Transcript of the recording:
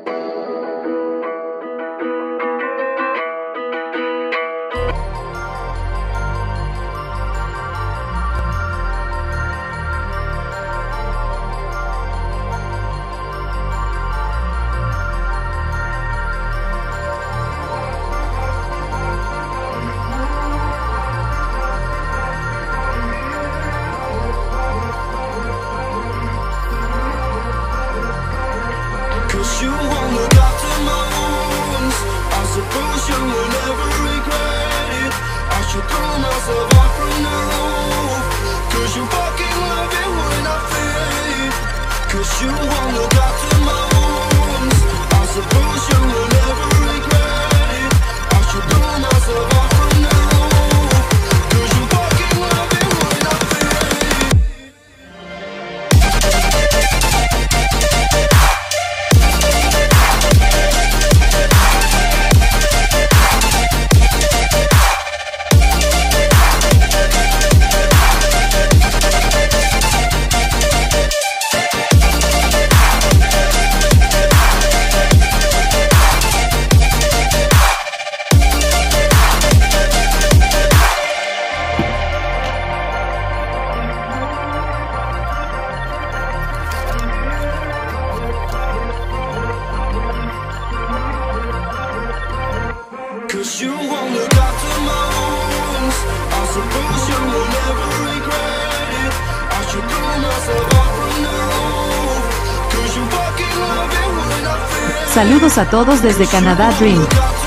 You won't look after my wounds. I suppose you will never regret it. I should throw myself out from the roof, 'cause you fucking love it when I fade. 'Cause you won't look after my wounds. I suppose you will never regret it. I should throw myself out from the roof, 'cause you fucking love it when I fade. Cause you won't look after my wounds. I suppose you will never regret it. I should throw myself out from the roof, 'cause you fucking love it when I feel. Saludos a todos desde Canadá Dream.